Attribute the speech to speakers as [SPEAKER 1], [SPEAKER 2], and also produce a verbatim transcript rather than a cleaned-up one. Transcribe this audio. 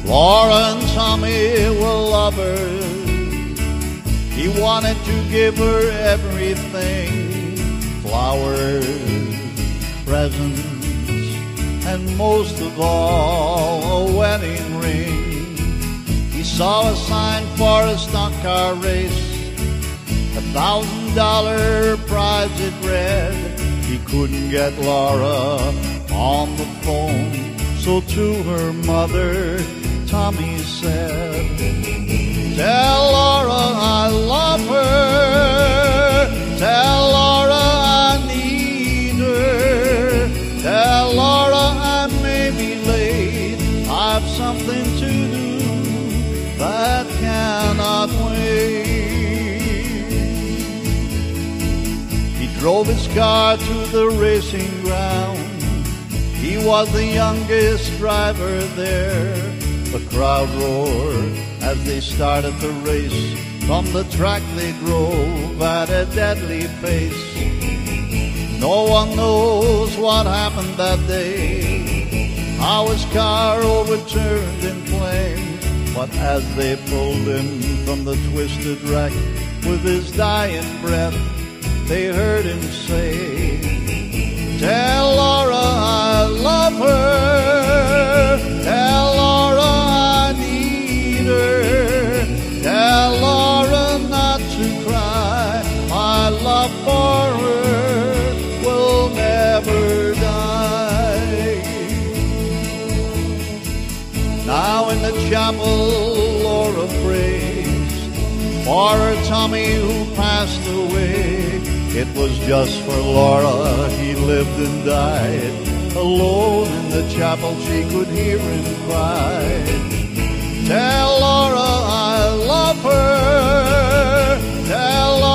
[SPEAKER 1] Laura and Tommy were lovers. He wanted to give her everything, flowers, presents, and most of all, a wedding ring. He saw a sign for a stock car race, a thousand dollar prize it read. He couldn't get Laura on the phone, so to her mother, Tommy said, "Tell Laura I love her. Tell Laura I need her. Tell Laura I may be late. I've something to do that cannot wait." He drove his car to the racing ground. He was the youngest driver there. The crowd roared as they started the race. From the track they drove at a deadly pace. No one knows what happened that day, how his car overturned in flames. But as they pulled him from the twisted wreck, with his dying breath, they heard him say, "Tell Laura I love her. Tell Laura I need her. Tell Laura not to cry. My love for her will never die." Now in the chapel Laura prays for her Tommy who passed away. It was just for Laura he lived and died. Alone in the chapel she could hear him cry, "Tell Laura I love her. Tell